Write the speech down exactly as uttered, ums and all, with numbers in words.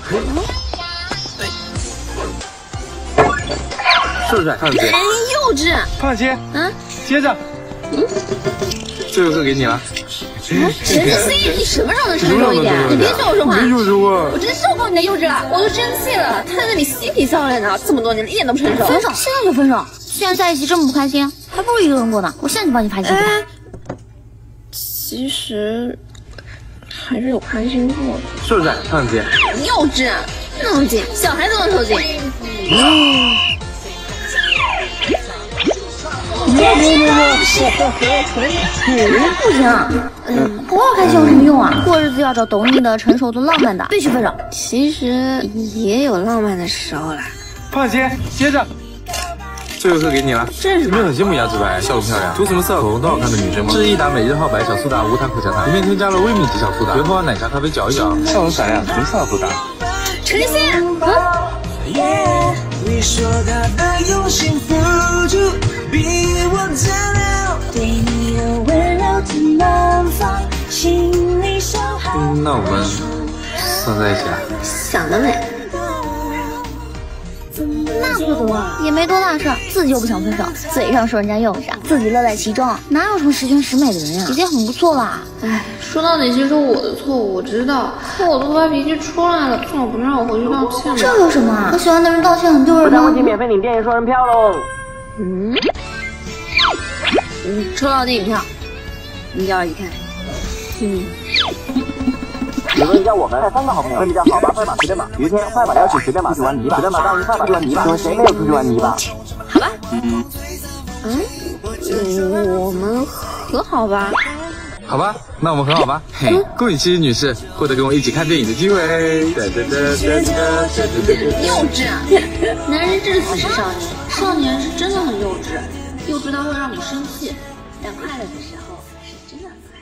是不是？胖姐， 哎，幼稚。 胖姐， 嗯， 接着，嗯，最后一个给你了。 陈心，你什么时候能成熟一点？你别对我说话。 没有说话。 我真受够你的幼稚了，我都生气了。他在那里嬉皮笑脸的，这么多年了一点都不成熟。 分手，现在就分手。既然在一起这么不开心，还不如一个人过呢。我现在就帮你发信息。 哎，其实还是有开心过的， 是不是？胖姐， 幼稚，弄紧，小孩子都能抽筋。 嗯。不行，嗯，不好开心有什么用啊？过日子要找懂你的、成熟的、浪漫的，必须分手。 其实也有浪漫的时候啦。 胖姐，接着，最后一个给你了。 真是有没有很羡慕雅致白，笑容漂亮，涂什么色口红都好看的女生吗？是一打每日号白小苏打无糖可加糖，里面添加了微米级小苏打，随后奶茶咖啡搅一搅，笑容闪亮，纯色苏打。 陈心，嗯。 你说他的用心付出比我照料，对你有温柔的南方，心里小孩。 那我们算在一起了？ 想得美。 那不多啊，也没多大事，自己又不想分手，嘴上说人家幼稚，自己乐在其中，哪有什么十全十美的人呀？已经很不错啦。 哎，说到底其实我的错误，我知道，可我都发脾气出来了，算了，不让我回去道歉了。 这有什么啊？和喜欢的人道歉很丢人吗？ 不但免费领电影双人票喽！ 嗯，嗯，抽到电影票，你要一看。嗯。 请问一下，我们三个好朋友分别叫好吧、坏吧、随便吧。有一天，坏吧邀请随便吧出去玩泥巴，随便吧答应坏吧出去玩泥巴，请问谁没有出去玩泥巴？ 好吧。嗯，我们和好吧。 好吧，那我们很好吧？嘿，恭喜七七女士获得跟我一起看电影的机会。 幼稚，男人至死是少年，少年是真的很幼稚，幼稚到会让你生气，但快乐的时候是真的很快乐。